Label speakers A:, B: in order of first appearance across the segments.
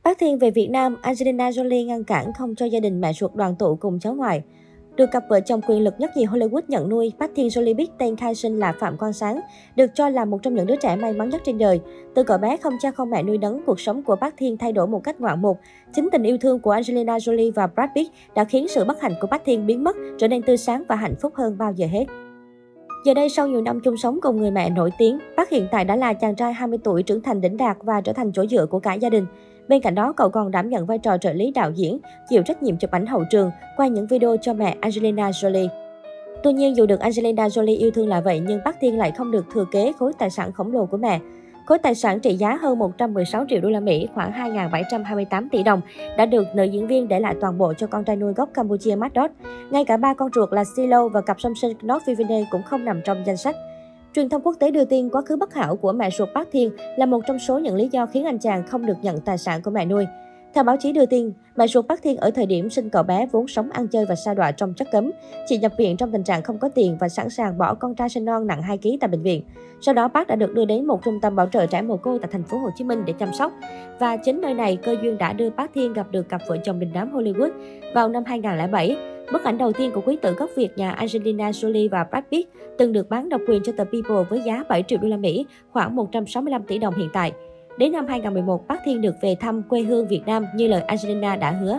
A: Park Thiên về Việt Nam, Angelina Jolie ngăn cản không cho gia đình mẹ ruột đoàn tụ cùng cháu ngoại. Được cặp vợ chồng quyền lực nhất nhì Hollywood nhận nuôi, Park Thiên Jolie biết tên khai sinh là Phạm Quang Sáng, được cho là một trong những đứa trẻ may mắn nhất trên đời. Từ cậu bé không cha không mẹ nuôi nấng, cuộc sống của Park Thiên thay đổi một cách ngoạn mục. Chính tình yêu thương của Angelina Jolie và Brad Pitt đã khiến sự bất hạnh của Park Thiên biến mất, trở nên tươi sáng và hạnh phúc hơn bao giờ hết. Giờ đây, sau nhiều năm chung sống cùng người mẹ nổi tiếng, Park hiện tại đã là chàng trai 20 tuổi trưởng thành đỉnh đạt và trở thành chỗ dựa của cả gia đình. Bên cạnh đó, cậu còn đảm nhận vai trò trợ lý đạo diễn, chịu trách nhiệm chụp ảnh hậu trường, quay những video cho mẹ Angelina Jolie. Tuy nhiên, dù được Angelina Jolie yêu thương là vậy, nhưng Park Thiên lại không được thừa kế khối tài sản khổng lồ của mẹ. Khối tài sản trị giá hơn 116 triệu đô la Mỹ, khoảng 2.728 tỷ đồng, đã được nữ diễn viên để lại toàn bộ cho con trai nuôi gốc Campuchia Matt Dot. Ngay cả ba con ruột là Silo và cặp song sinh North Vivine cũng không nằm trong danh sách. Truyền thông quốc tế đưa tin quá khứ bất hảo của mẹ ruột Park Thiên là một trong số những lý do khiến anh chàng không được nhận tài sản của mẹ nuôi. Theo báo chí đưa tin, mẹ ruột Park Thiên ở thời điểm sinh cậu bé vốn sống ăn chơi và sa đọa trong chất cấm. Chị nhập viện trong tình trạng không có tiền và sẵn sàng bỏ con trai sinh non nặng 2 kg tại bệnh viện. Sau đó Park đã được đưa đến một trung tâm bảo trợ trẻ mồ côi tại thành phố Hồ Chí Minh để chăm sóc. Và chính nơi này cơ duyên đã đưa Park Thiên gặp được cặp vợ chồng đình đám Hollywood vào năm 2007. Bức ảnh đầu tiên của quý tử gốc Việt nhà Angelina Jolie và Brad Pitt từng được bán độc quyền cho tờ People với giá 7 triệu đô la Mỹ, khoảng 165 tỷ đồng hiện tại. Đến năm 2011, Park Thiên được về thăm quê hương Việt Nam như lời Angelina đã hứa.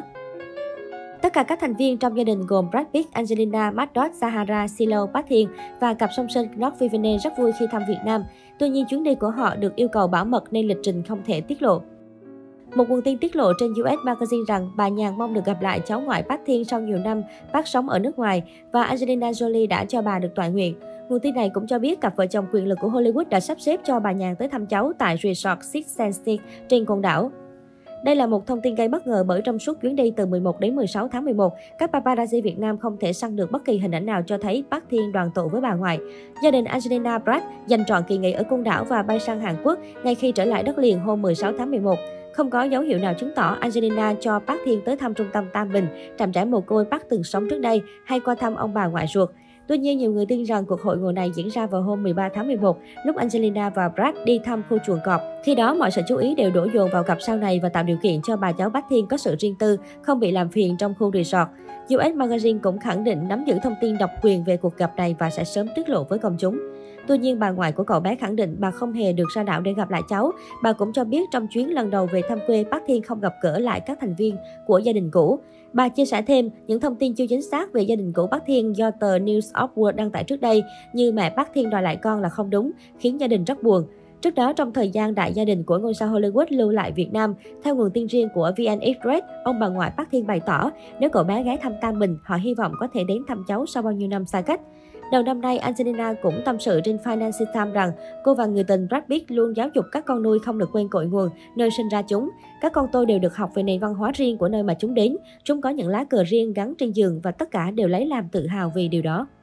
A: Tất cả các thành viên trong gia đình gồm Brad Pitt, Angelina, Matt Dot, Sahara, Silo, Park Thiên và cặp song sinh North Vivine rất vui khi thăm Việt Nam. Tuy nhiên, chuyến đi của họ được yêu cầu bảo mật nên lịch trình không thể tiết lộ. Một nguồn tin tiết lộ trên US Magazine rằng bà Nhàn mong được gặp lại cháu ngoại Park Thiên sau nhiều năm Park sống ở nước ngoài và Angelina Jolie đã cho bà được toại nguyện. Nguồn tin này cũng cho biết cặp vợ chồng quyền lực của Hollywood đã sắp xếp cho bà Nhàn tới thăm cháu tại Resort Six Senses trên quần đảo. Đây là một thông tin gây bất ngờ bởi trong suốt chuyến đi từ 11 đến 16 tháng 11, các paparazzi Việt Nam không thể săn được bất kỳ hình ảnh nào cho thấy Park Thiên đoàn tụ với bà ngoại. Gia đình Angelina Brad dành trọn kỳ nghỉ ở côn đảo và bay sang Hàn Quốc ngay khi trở lại đất liền hôm 16 tháng 11. Không có dấu hiệu nào chứng tỏ Angelina cho Park Thiên tới thăm trung tâm Tam Bình, trạm trẻ mồ côi Park từng sống trước đây, hay qua thăm ông bà ngoại ruột. Tuy nhiên, nhiều người tin rằng cuộc hội ngộ này diễn ra vào hôm 13 tháng 11, lúc Angelina và Brad đi thăm khu chuồng cọp. Khi đó, mọi sự chú ý đều đổ dồn vào cặp sao này và tạo điều kiện cho bà cháu Park Thiên có sự riêng tư, không bị làm phiền trong khu resort. US Magazine cũng khẳng định nắm giữ thông tin độc quyền về cuộc gặp này và sẽ sớm tiết lộ với công chúng. Tuy nhiên, bà ngoại của cậu bé khẳng định bà không hề được ra đảo để gặp lại cháu. Bà cũng cho biết trong chuyến lần đầu về thăm quê, Park Thiên không gặp gỡ lại các thành viên của gia đình cũ. Bà chia sẻ thêm những thông tin chưa chính xác về gia đình cũ Park Thiên do tờ News of World đăng tải trước đây, như mẹ Park Thiên đòi lại con là không đúng, khiến gia đình rất buồn. Trước đó, trong thời gian đại gia đình của ngôi sao Hollywood lưu lại Việt Nam, theo nguồn tin riêng của VN Express, ông bà ngoại Park Thiên bày tỏ nếu cậu bé ghé thăm Tam Bình, họ hy vọng có thể đến thăm cháu sau bao nhiêu năm xa cách. Đầu năm nay, Angelina cũng tâm sự trên Financial Times rằng cô và người tình Brad Pitt luôn giáo dục các con nuôi không được quên cội nguồn, nơi sinh ra chúng. Các con tôi đều được học về nền văn hóa riêng của nơi mà chúng đến. Chúng có những lá cờ riêng gắn trên giường và tất cả đều lấy làm tự hào vì điều đó.